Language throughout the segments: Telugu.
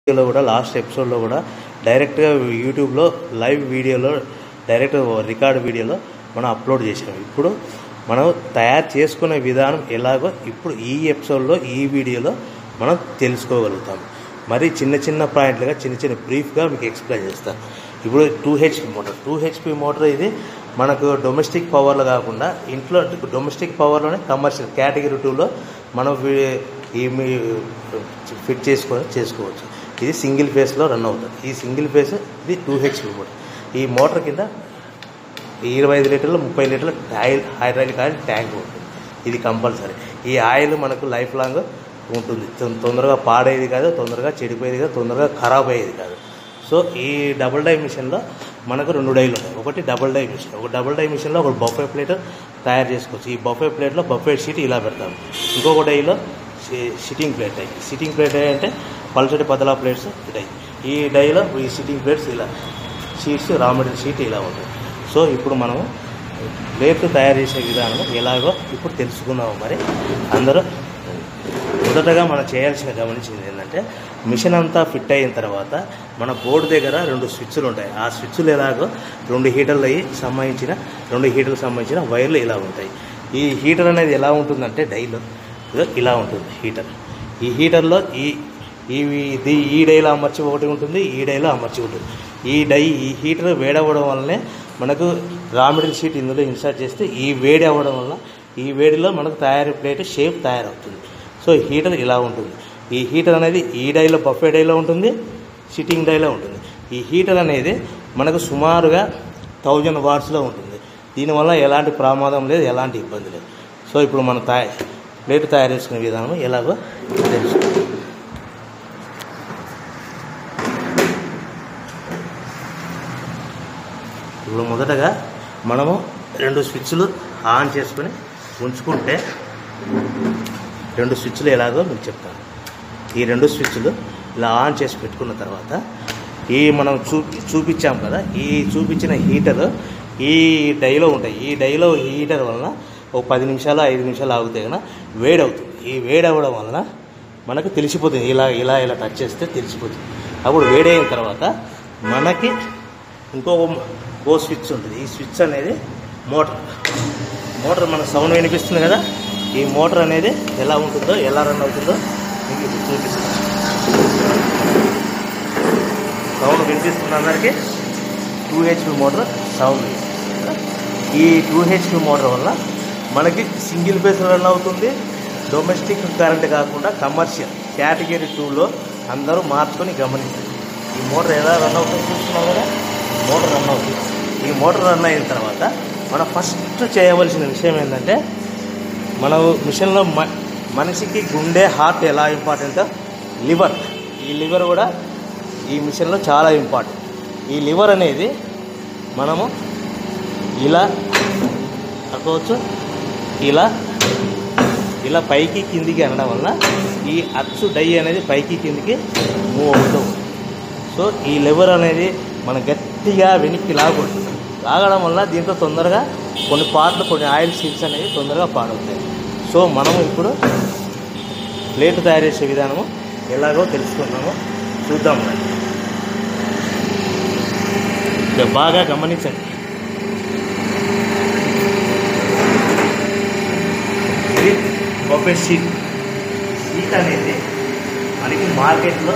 వీడియోలో కూడా లాస్ట్ ఎపిసోడ్లో కూడా డైరెక్ట్గా యూట్యూబ్లో లైవ్ వీడియోలో డైరెక్ట్ రికార్డ్ వీడియోలో మనం అప్లోడ్ చేసాం. ఇప్పుడు మనం తయారు చేసుకునే విధానం ఎలాగో ఇప్పుడు ఈ ఎపిసోడ్లో ఈ వీడియోలో మనం తెలుసుకోగలుగుతాం. మరి చిన్న చిన్న పాయింట్లుగా చిన్న బ్రీఫ్గా మీకు ఎక్స్ప్లెయిన్ చేస్తాను. ఇప్పుడు 2HP మోటార్ 2HP మోటార్ ఇది మనకు డొమెస్టిక్ పవర్లో కాకుండా ఇంట్లో డొమెస్టిక్ పవర్లోనే కమర్షియల్ కేటగిరీ 2లో మనం ఫిట్ చేసుకోవచ్చు. ఇది సింగిల్ ఫేస్లో రన్ అవుతుంది. ఈ సింగిల్ ఫేస్ ఇది 2HP మోటార్. ఈ మోటార్ కింద 25 లీటర్లు 30 లీటర్ల హైడ్రాలిక్ ఆయిల్ ట్యాంక్ ఉంటుంది. ఇది కంపల్సరీ. ఈ ఆయిల్ మనకు లైఫ్ లాంగ్ ఉంటుంది. తొందరగా పాడేది కాదు, తొందరగా చెడిపోయేది కాదు, తొందరగా ఖరాబ్ అయ్యేది కాదు. సో ఈ డబుల్ డై మిషన్లో మనకు 2 డైలు ఉంటాయి. ఒకటి డబుల్ డై మిషన్. ఒక డబుల్ డై మిషన్లో ఒక బఫే ప్లేట్ తయారు చేసుకోవచ్చు. ఈ బఫే ప్లేట్లో బఫే షీట్ ఇలా పెడతాము. ఇంకొక డైలో sitting plate die. Sitting plate die అంటే పల్చటి పతలా ప్లేట్స్ డై. ఈ డైలో ఈ సిట్టింగ్ ప్లేట్స్ ఇలా షీట్స్ రా మెటీరియల్ షీట్ ఇలా ఉంటుంది. సో ఇప్పుడు మనము ప్లేట్లు తయారు చేసే విధానం ఎలాగో ఇప్పుడు తెలుసుకున్నాము. మరి అందరూ మొదటగా మనం గమనించింది ఏంటంటే మిషన్ అంతా ఫిట్ అయిన తర్వాత మన బోర్డు దగ్గర 2 స్విచ్లు ఉంటాయి. ఆ స్విచ్లు ఎలాగో 2 హీటర్లకి సంబంధించిన వైర్లు ఇలా ఉంటాయి. ఈ హీటర్ అనేది ఎలా ఉంటుందంటే డైలో ఇలా ఉంటుంది హీటర్. ఈ హీటర్లో ఈ డైలో అమర్చి ఒకటి ఉంటుంది, ఈ డైలో అమర్చి ఉంటుంది. ఈ హీటర్ వేడవ్వడం వల్లనే మనకు రా మెటీరియల్ షీట్ ఇందులో ఇన్సర్ట్ చేస్తే ఈ వేడి అవ్వడం వల్ల ఈ వేడిలో మనకు తయారీ ప్లేట్ షేప్ తయారవుతుంది. సో హీటర్ ఇలా ఉంటుంది. ఈ హీటర్ అనేది ఈ డైలో బఫే డైలో ఉంటుంది, సిట్టింగ్ డైలో ఉంటుంది. ఈ హీటర్ అనేది మనకు సుమారుగా 1000 వాట్స్లో ఉంటుంది. దీనివల్ల ఎలాంటి ప్రమాదం లేదు, ఎలాంటి ఇబ్బంది లేదు. సో ఇప్పుడు మనం ప్లేట్ తయారు చేసుకునే విధానం ఎలాగో తెలుసు. ఇప్పుడు మొదటగా మనము 2 స్విచ్లు ఆన్ చేసుకొని ఉంచుకుంటే 2 స్విచ్లు ఎలాగో మీకు చెప్తాను. ఈ 2 స్విచ్లు ఇలా ఆన్ చేసి పెట్టుకున్న తర్వాత ఈ మనం చూపించాం కదా, ఈ చూపించిన హీటర్ ఈ డైలో ఉంటాయి. ఈ డైలో హీటర్ వలన ఒక 10 నిమిషాలు 5 నిమిషాలు ఆగితే కన్నా వేడి అవుతుంది. ఈ వేడి అవ్వడం వలన మనకు తెలిసిపోతుంది. ఇలా టచ్ చేస్తే తెలిసిపోతుంది. అప్పుడు వేడి అయిన తర్వాత మనకి ఇంకో స్విచ్ ఉంటుంది. ఈ స్విచ్ అనేది మోటార్ మన సౌండ్ వినిపిస్తుంది కదా, ఈ మోటార్ అనేది ఎలా ఉంటుందో ఎలా రన్ అవుతుందో మీకు ఇప్పుడు చూపిస్తాను. సౌండ్ వినిపిస్తుంది అందరికీ. 2HP motor sound. ఈ 2HP మోటార్ వల్ల మనకి సింగిల్ ఫేస్ రన్ అవుతుంది. డొమెస్టిక్ కరెంట్ కాకుండా కమర్షియల్ కేటగిరీ 2లో అందరూ మార్చుకొని గమనించండి. ఈ మోటార్ ఎలా రన్ అవుతుందో చూస్తున్నాం కదా, మోటార్ రన్ అవుతుంది. ఈ మోటార్ రన్ అయిన తర్వాత మనం ఫస్ట్ చేయవలసిన విషయం ఏంటంటే మన మిషన్లో మనిషికి గుండె హార్ట్ ఎలా ఇంపార్టెంటో లివర్, ఈ లివర్ కూడా ఈ మిషన్లో చాలా ఇంపార్టెంట్. ఈ లివర్ అనేది మనము ఇలా అనుకోవచ్చు, ఇలా పైకి కిందికి అనడం వల్ల ఈ అచ్చు డై అనేది పైకి కిందికి మూవ్ అవుతూ ఉంటుంది. సో ఈ లివర్ అనేది మనం గట్టిగా వెనక్కి లాగడం వల్ల దీంట్లో తొందరగా కొన్ని పార్ట్లు కొన్ని ఆయిల్ సీల్స్ అనేవి తొందరగా పాడవుతాయి. సో మనము ఇప్పుడు ప్లేట్ తయారు చేసే విధానము ఎలాగో తెలుసుకున్నామో చూద్దాం. బాగా గమనించండి. ఇది బఫే షీట్ అనేది మనకి మార్కెట్లో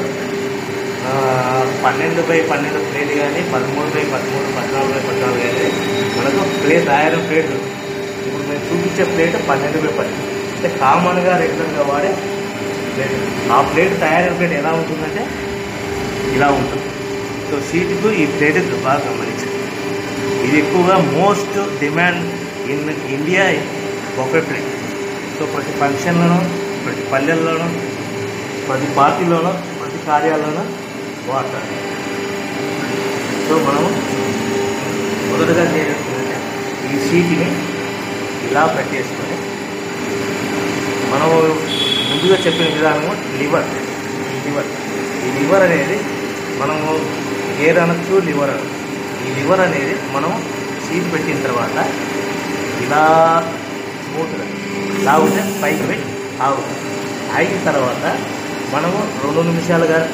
12x12 ప్లేట్ కానీ 13x13 14x14 కానీ మనకు ఐరన్ ప్లేట్. ఇప్పుడు మేము చూపించే ప్లేట్ 12x12 అంటే కామన్గా రెగ్యులర్గా వాడే ప్లేట్. ఆ ప్లేట్ తయారైన ప్లేట్ ఎలా ఉంటుందంటే ఇలా ఉంటుంది. సో షీట్కు ఈ ప్లేట్ బాగా గమనించండి. ఇది ఎక్కువగా most demand in India buffet plate. So ప్రతి ఫంక్షన్లోనూ, ప్రతి పల్లెల్లోనూ, ప్రతి పార్టీలోనూ, ప్రతి కార్యాలలోనూ వాడతారు. సో మనము మొదటగా చేయాల్సిందంటే ఈ షీట్ని ఇలా పెట్టేసుకొని మనము ముందుగా చెప్పిన విధానము లివర్. ఈ లివర్ అనేది మనము గేర్ అనొచ్చు, లివర్ అనొచ్చు. ఈ లివర్ అనేది మనం షీట్ పెట్టిన తర్వాత ఇలా స్మూత్గా లాగితే పైకి పెట్టి ఆగుతుంది. ఆగిన తర్వాత మనము 2 నిమిషాలుగా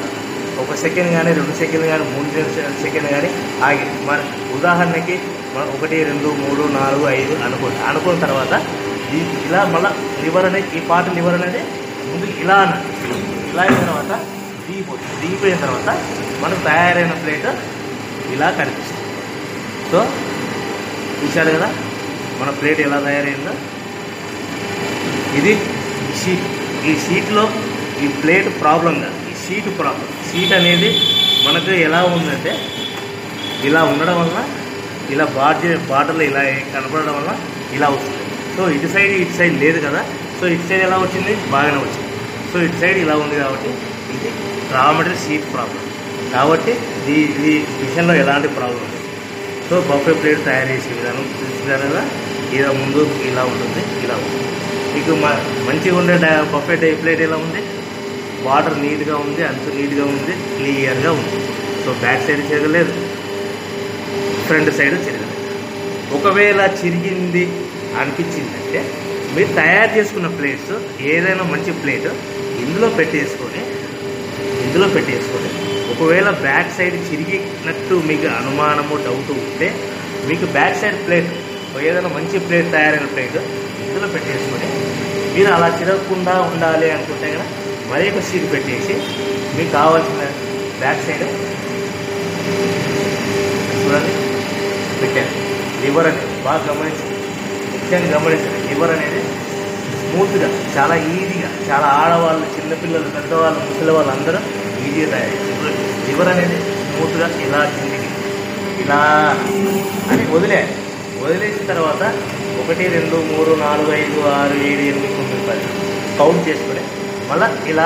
1 సెకండ్ కానీ 2 సెకండ్లు కానీ 3 సెకండ్లు కానీ ఆగి మన ఉదాహరణకి మనం 1 2 3 4 5 అనుకున్న తర్వాత ఇలా మళ్ళీ లివర్ అనేది ఈ పార్ట్ లివర్ అనేది ముందు ఇలా అన్నట్టు ఇలా అయిన తర్వాత దిగిపోయిన తర్వాత మనకు తయారైన ప్లేట్ ఇలా కనిపిస్తుంది. సో చూశారు కదా మన ప్లేట్ ఎలా తయారైందో. ఇది షీట్. ఈ షీట్లో ఈ ప్లేట్ ప్రాబ్లం కాదు, ఈ షీట్ ప్రాబ్లం. షీట్ అనేది మనకు ఎలా ఉందంటే ఇలా ఉండడం వల్ల ఇలా బార్డర్లో ఇలా కనపడడం వల్ల ఇలా వస్తుంది. సో ఇటు సైడ్ లేదు కదా. సో ఇటు సైడ్ ఎలా వచ్చింది, బాగానే వచ్చింది. సో ఇటు సైడ్ ఇలా ఉంది కాబట్టి ఇది రా మెటీరియల్ షీట్ ప్రాబ్లం. కాబట్టి ఇది మిషన్లో ఎలాంటి ప్రాబ్లం లేదు. సో బఫే ప్లేట్ తయారు చేసే విధానం చూసారు కదా. ఇలా ముందు ఇలా ఉంటుంది, ఇలా ఉంటుంది. మీకు మంచిగా ఉండే బఫే ప్లేట్ ఎలా ఉంది, వాటర్ నీట్గా ఉంది, అంత నీట్గా ఉంది, క్లియర్గా ఉంది. సో బ్యాక్ సైడ్ తిరగలేదు, ఫ్రంట్ సైడ్ తిరగలేదు. ఒకవేళ చిరిగింది అనిపించిందంటే మీరు తయారు చేసుకున్న ప్లేట్స్ ఏదైనా మంచి ప్లేట్ ఇందులో పెట్టేసుకొని ఒకవేళ బ్యాక్ సైడ్ చిరిగినట్టు మీకు అనుమానము డౌట్ ఉంటే మీకు బ్యాక్ సైడ్ ప్లేట్ ఏదైనా మంచి ప్లేట్ తయారైన ప్లేట్ ఇందులో పెట్టేసుకొని మీరు అలా చిరగకుండా ఉండాలి అనుకుంటే కదా మరి ఒక సీట్ పెట్టేసి మీకు కావాల్సిన బ్యాక్ సైడ్ చూడండి పెట్టాను. లివర్ అనేది బాగా గమనించండి, ముఖ్యంగా గమనించండి. లివర్ అనేది స్మూత్గా చాలా ఈజీగా, చాలా ఆడవాళ్ళు, చిన్నపిల్లలు, పెద్దవాళ్ళు, ముసలి వాళ్ళు అందరూ ఈజీగా తయారు చేస్తారు. లివర్ అనేది స్మూత్గా ఇలా కిందికి ఇలా అని వదిలేసిన తర్వాత 1 2 3 4 5 6 7 8 9 10 కౌంట్ చేసుకుని మళ్ళీ ఇలా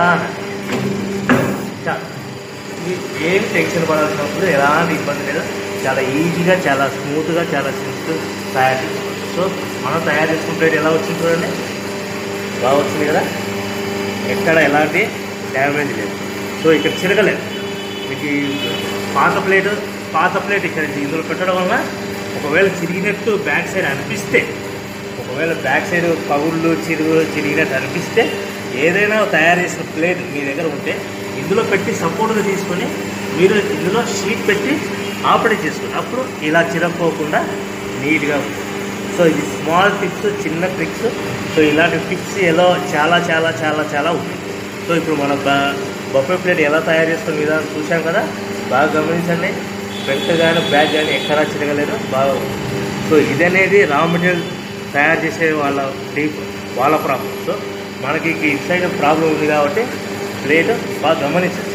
ఏం టెన్షన్ పడాల్సిన అవసరం, ఎలాంటి ఇబ్బంది లేదు. చాలా ఈజీగా, చాలా స్మూత్గా, చాలా సింపుల్ తయారు చేసుకోవచ్చు. సో మనం తయారు చేసుకున్న ప్లేట్ ఎలా వచ్చింది చూడండి, బాగా వచ్చింది కదా. ఎక్కడ ఎలాంటి డ్యామేజ్ లేదు. సో ఇక్కడ చిరగలేదు. మీకు పాత ప్లేట్ ఇక్కడ ఇందులో పెట్టడం వల్ల ఒకవేళ చిరిగినట్టు బ్యాక్ సైడ్ అనిపిస్తే, ఒకవేళ బ్యాక్ సైడ్ పగుళ్ళు చిరిగినట్టు అనిపిస్తే ఏదైనా తయారు చేసిన ప్లేట్ మీ దగ్గర ఉంటే ఇందులో పెట్టి సపోర్ట్గా తీసుకొని మీరు ఇందులో షీట్ పెట్టి ఆపరేట్ చేసుకోండి. అప్పుడు ఇలా చిరక్కోకుండా నీట్గా ఉంటుంది. సో ఇది స్మాల్ టిప్స్, చిన్న ట్రిక్స్. సో ఇలాంటి టిప్స్ ఎలా చాలా చాలా చాలా చాలా ఉంటాయి. సో ఇప్పుడు మన బఫే ప్లేట్ ఎలా తయారు చేసుకునే విధానం చూసాం కదా, బాగా గమనించండి. ఫ్రంట్ కానీ బ్యాక్ కానీ ఎక్కడా చిరగలేదు, బాగా ఉంది. సో ఇదనేది రా మెటీరియల్ తయారు చేసే వాళ్ళ ప్రాబ్లం. సో మనకి ఇటు సైడ్ ప్రాబ్లం ఉంది కాబట్టి ప్లేట్ బాగా గమనించండి.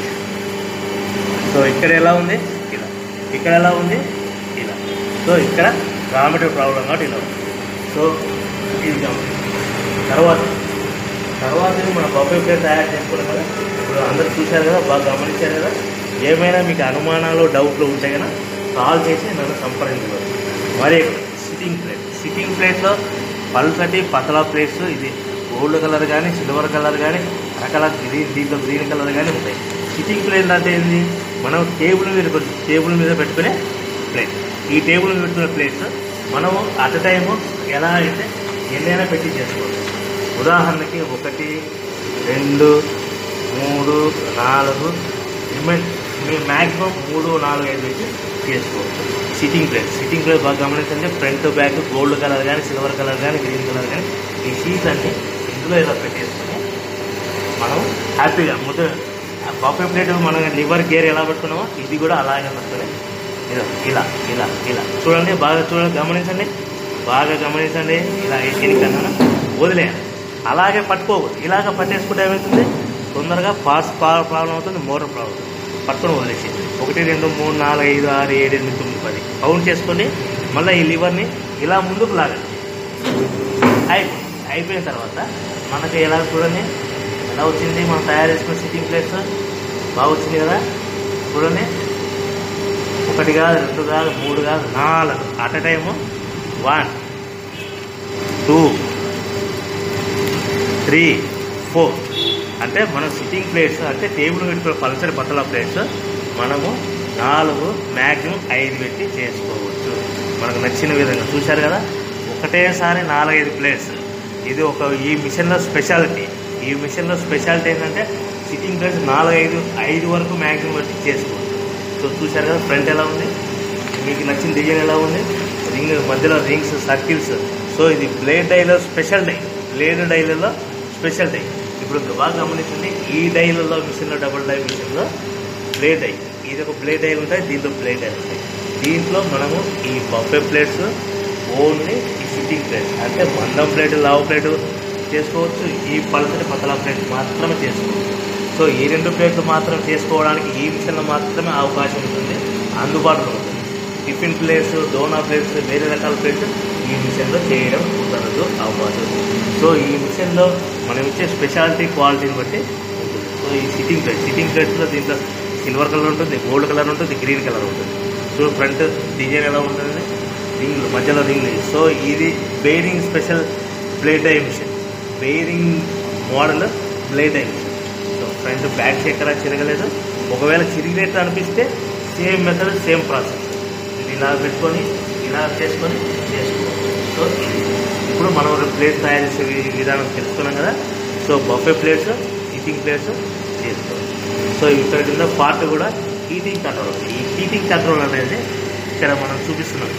సో ఇక్కడ ఎలా ఉంది, ఇలా. ఇక్కడ ఎలా ఉంది, ఇలా. సో ఇక్కడ రా మెటీరియల్ ప్రాబ్లం కాబట్టి ఇలా ఉంది. సో ఇది తర్వాత మన బఫే ప్లేట్ తయారు చేసుకోవడం కదా. ఇప్పుడు అందరూ చూశారు కదా, బాగా గమనించారు కదా. ఏమైనా మీకు అనుమానాలు, డౌట్లు ఉంటే కనుక కాల్ చేసి నన్ను సంప్రదించవచ్చు. మరి సిట్టింగ్ ప్లేట్లో పల్సటి పతలా ప్లేట్స్, ఇది గోల్డ్ కలర్ కానీ, సిల్వర్ కలర్ కానీ, రకరకాల దీంట్లో గ్రీన్ కలర్ కానీ ఉంటాయి. సిట్టింగ్ ప్లేట్ అంటే ఏంటి, మనం టేబుల్ మీద పెట్టుకునే ప్లేట్. ఈ టేబుల్ మీద పెట్టుకునే ప్లేట్స్ మనము అట్ టైము ఎలా అయితే ఎన్నైనా పెట్టి చేసుకోవచ్చు. ఉదాహరణకి 1 2 3 4 మీరు మ్యాక్సిమం 3 4 5 పెట్టి చేసుకోవచ్చు. సిట్టింగ్ ప్లేట్ బాగా గమనించండి. ఫ్రంట్ బ్యాక్ గోల్డ్ కలర్ కానీ, సిల్వర్ కలర్ కానీ, గ్రీన్ కలర్ కానీ ఈ షీట్స్ అన్నీ ఇందులో ఇలా పెట్టేసుకొని మనం హ్యాపీగా బఫే ప్లేట్ మనం లివర్ గేర్ ఎలా పెట్టుకున్నామో ఇది కూడా అలాగే పెట్టుకుని ఇలా ఇలా ఇలా చూడండి. గమనించండి, బాగా గమనించండి. ఇలా ఎన్నికన్నా వదిలేయాలి, అలాగే పట్టుకోకూడదు. ఇలాగ పట్టేసుకుంటే ఏమవుతుంది, తొందరగా పార్ట్స్ ప్రాబ్లం అవుతుంది, మోటార్ ప్రాబ్లం అవుతుంది. పట్టుకొని వదిలేసి 1 2 3 4 5 6 7 8 9 10 కౌంట్ చేసుకొని మళ్ళీ ఈ లివర్ని ఇలా ముందుకు లాగండి. అయిపోయిన తర్వాత మనకి ఎలా చూడండి, ఎలా వచ్చింది మనం తయారు చేసుకున్న సిట్టింగ్ ప్లేట్స్. బాగా వచ్చింది కదా. చూడండి, 1 కాదు, 2 కాదు, 3 కాదు, 4 అట్ ఎ టైము. 1 2 3 4 అంటే మనం సిట్టింగ్ ప్లేట్స్ అంటే టేబుల్ పెట్టుకున్న పల్సటి పతలా ప్లేట్స్ మనము 4 మ్యాక్సిమం 5 పెట్టి చేసుకోవచ్చు మనకు నచ్చిన విధంగా. చూశారు కదా, ఒకటేసారి 4 5 ప్లేట్స్. ఇది ఈ మిషన్లో స్పెషాలిటీ. ఏంటంటే సిట్టింగ్ ప్లేస్ 4-5 వరకు మ్యాక్సిమం వచ్చి చేసుకోవచ్చు. సో చూశారు కదా ఫ్రంట్ ఎలా ఉంది, మీకు నచ్చిన డిజైన్ ఎలా ఉంది, రింగ్ మధ్యలో రింగ్స్ సర్కిల్స్. సో ఇది బ్లేడ్ డైలో స్పెషల్ డై, బ్లేడ్ డైలలో స్పెషల్ డై. ఇప్పుడు బాగా గమనించండి, ఈ డైలలో మిషన్లో డబుల్ డై మిషన్లో బ్లేడ్ డై, ఇది ఒక బ్లేడ్ డైలు ఉంటాయి, దీంట్లో బ్లేడ్ డైలు ఉంటాయి. దీంట్లో మనము ఈ బఫే ప్లేట్స్ ఓన్లీ ఈ సిట్టింగ్ ప్లేట్ అంటే మందం ప్లేట్ లావు ప్లేటు చేసుకోవచ్చు, ఈ పలసటి పతలా ప్లేట్ మాత్రమే చేసుకోవచ్చు. సో ఈ 2 ప్లేట్లు మాత్రం చేసుకోవడానికి ఈ మిషన్లో మాత్రమే అవకాశం ఉంటుంది, అందుబాటులో ఉంటుంది. టిఫిన్ ప్లేట్స్, డోనా ప్లేట్స్, వేరే రకాల ప్లేట్స్ ఈ మిషన్లో చేయడం కుదరదు, అవ్వదు. సో ఈ మిషన్లో మనం ఇచ్చే స్పెషాలిటీ క్వాలిటీని బట్టి ఉంటుంది. సో ఈ సిట్టింగ్ ప్లేట్స్లో దీంట్లో సిల్వర్ కలర్ ఉంటుంది, గోల్డ్ కలర్ ఉంటుంది, గ్రీన్ కలర్ ఉంటుంది. సో ఫ్రంట్ డిజైన్ ఎలా ఉంటుంది, రింగ్ మధ్యలో రింగ్. సో ఇది bearing special blade die machine, bearing model blade die machine. So front back ఎక్కడ చిరగలేదు, ఒకవేళ చిరిగినట్టు అనిపిస్తే సేమ్ మెథడ్ సేమ్ ప్రాసెస్, ఇది ఇలా పెట్టుకొని ఇలా చేసుకొని చేసుకోవచ్చు. సో ఇప్పుడు మనం ప్లేట్ తయారు చేసే విధానం తెలుసుకున్నాం కదా. So buffet plates, heating plates చేసుకోవచ్చు. సో ఇక్కడ కింద పార్ట్ కూడా హీటింగ్ కంట్రోల్. ఈ హీటింగ్ కంట్రోల్ అనేది ఇక్కడ మనం చూపిస్తున్నాం.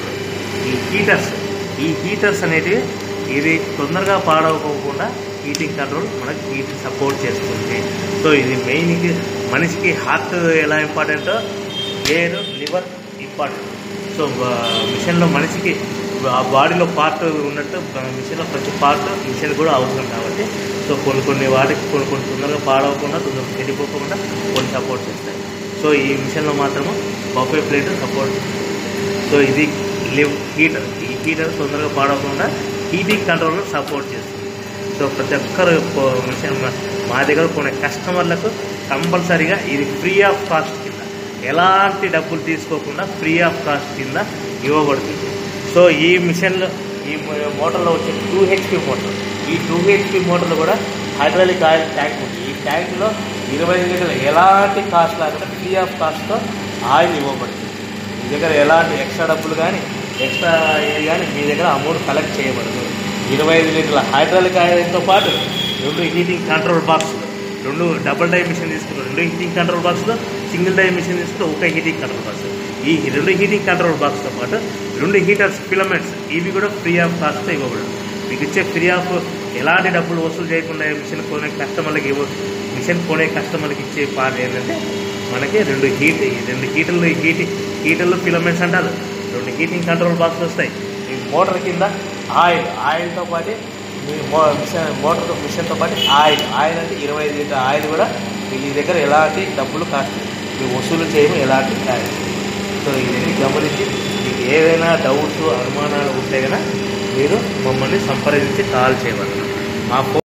ఈ హీటర్స్ అనేటివి ఇది తొందరగా పాడవకోకుండా హీటింగ్ కంట్రోల్ మనకి హీటింగ్ సపోర్ట్ చేస్తుంది. సో ఇది మెయిన్ మనిషికి హార్ట్ ఎలా ఇంపార్టెంటో ఎయిర్, లివర్ ఇంపార్టెంట్. సో మిషన్లో మనిషికి ఆ బాడీలో పార్ట్ ఉన్నట్టు మిషన్లో ప్రతి పార్ట్ మిషన్ కూడా అవసరం కాబట్టి సో కొన్ని వాటికి కొన్ని తొందరగా పాడవకుండా, తొందరగా చెడిపోకుండా కొన్ని సపోర్ట్ చేస్తాయి. సో ఈ మిషన్లో మాత్రము బఫే ప్లేట్ సపోర్ట్. సో ఇది హీటర్, ఈ హీటర్ తొందరగా పాడవకుండా హీటింగ్ కంట్రోల్ సపోర్ట్ చేస్తుంది. సో ప్రతి ఒక్కరు మిషన్ మా దగ్గర కొనే కస్టమర్లకు కంపల్సరీగా ఇది ఫ్రీ ఆఫ్ కాస్ట్ కింద, ఎలాంటి డబ్బులు తీసుకోకుండా ఫ్రీ ఆఫ్ కాస్ట్ కింద ఇవ్వబడుతుంది. సో ఈ మిషన్లో ఈ మోటార్లో వచ్చే 2 HP మోటార్, ఈ 2 HP మోటార్లో కూడా హైడ్రాలిక్ ఆయిల్ ట్యాంక్ ఉంది. ఈ ట్యాంక్లో 25 లీటర్లు ఎలాంటి కాస్ట్ లేకుండా ఫ్రీ ఆఫ్ కాస్ట్తో ఆయిల్ ఇవ్వబడుతుంది. మీ దగ్గర ఎలాంటి ఎక్స్ట్రా డబ్బులు కానీ ఎక్స్ట్రా ఇది కానీ మీ దగ్గర అమౌంట్ కలెక్ట్ చేయబడదు. 25 లీటర్ల హైడ్రాలిక్ ఆయిల్తో పాటు 2 heating control box, 2 double die machine తీసుకుంటారు, 2 హీటింగ్ కంట్రోల్ బాక్స్లో సింగిల్ డై మిషన్ తీసుకుంటే 1 హీటింగ్ కంట్రోల్ బాక్స్. ఈ 2 హీటింగ్ కంట్రోల్ బాక్స్తో పాటు 2 హీటర్స్ ఫిలమెంట్స్, ఇవి కూడా ఫ్రీ ఆఫ్ కాస్ట్తో ఇవ్వబడదు. మీకు ఇచ్చే ఫ్రీ ఆఫ్ ఎలాంటి డబ్బులు వసూలు చేయకుండా మిషన్ కొనే కస్టమర్లకి ఇచ్చే పార్ట్ ఏంటంటే మనకి 2 హీటర్లు ఫిలమెంట్స్ అంటారు, 2 హీటింగ్ కంట్రోల్ బాక్స్ వస్తాయి. ఈ మోటార్ కింద ఆయిల్తో పాటు మీ మిషన్తో పాటు ఆయిల్ అంటే 25 లీటర్ ఆయిల్ కూడా మీ దగ్గర ఎలాంటి డబ్బులు కాస్ట్ మీ వసూలు చేయము, ఎలాంటి కాస్ట్. సో ఇవన్నీ గమనించి మీకు ఏదైనా డౌట్స్, అనుమానాలు ఉంటే కనుక మీరు మమ్మల్ని సంప్రదించి కాల్ చేయగలరు. మా